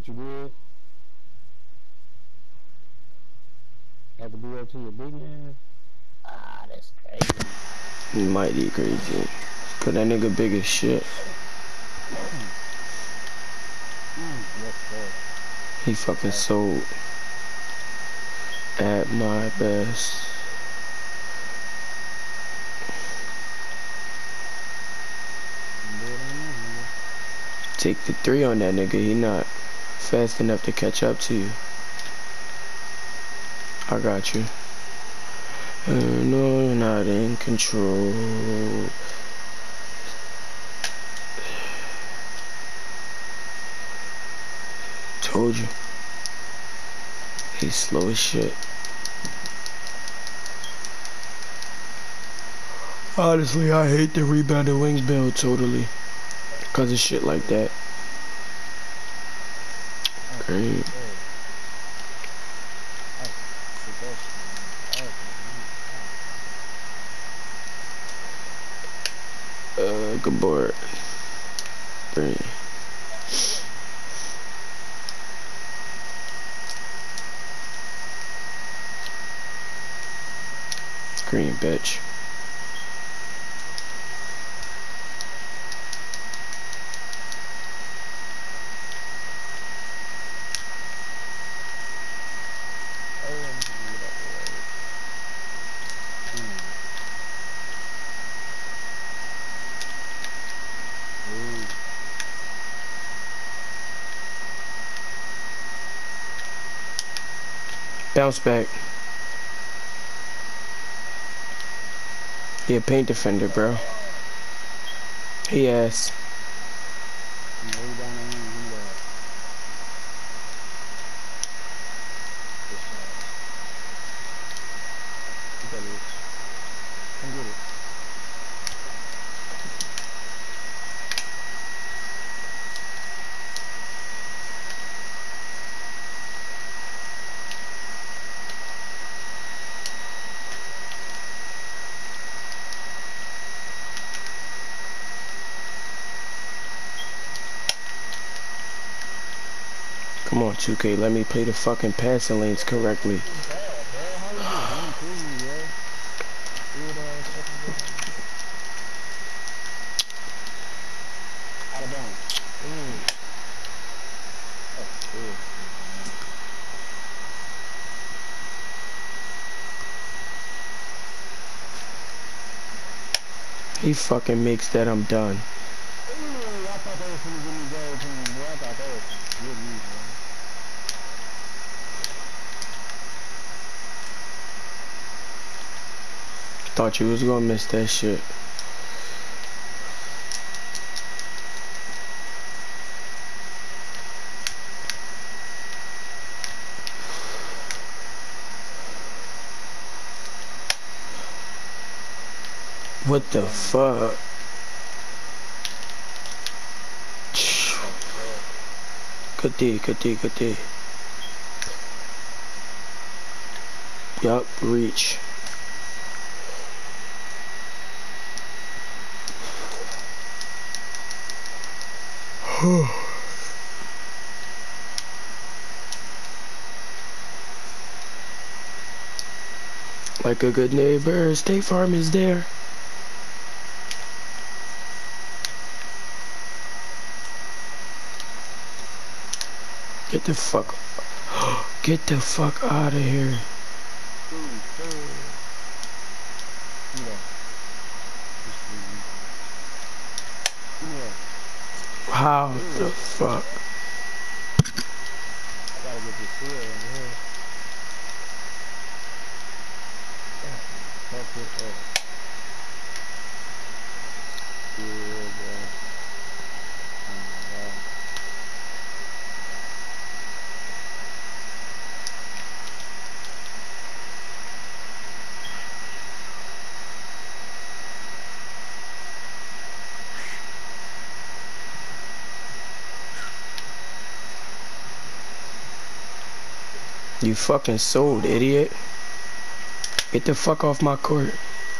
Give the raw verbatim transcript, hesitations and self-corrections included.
what you did? Had to be up to your big man? Ah, that's crazy. Mighty crazy. Cause that nigga big as shit. Mm, that's fair. He fucking That's sold at my best. Take the three on that nigga. He not fast enough to catch up to you. I got you. Uh, no, you're not in control. Told you. He's slow as shit. Honestly, I hate the rebounded wings build totally. Cause of shit like that. Great. Uh, good board. Three. Green, bitch. Bounce back. Yeah, paint defender, bro. He ass. Come on, two K, let me play the fucking passing lanes correctly. He fucking makes that, I'm done. Thought you was gonna miss that shit. What the fuck? Good D, good D, good D. Yup, reach. Like a good neighbor, State Farm is there. Get the fuck, get the fuck out of here. How the fuck? I gotta get this seal in here. Fuck it up. Yeah, bro. Oh, You fucking sold, idiot. Get the fuck off my court.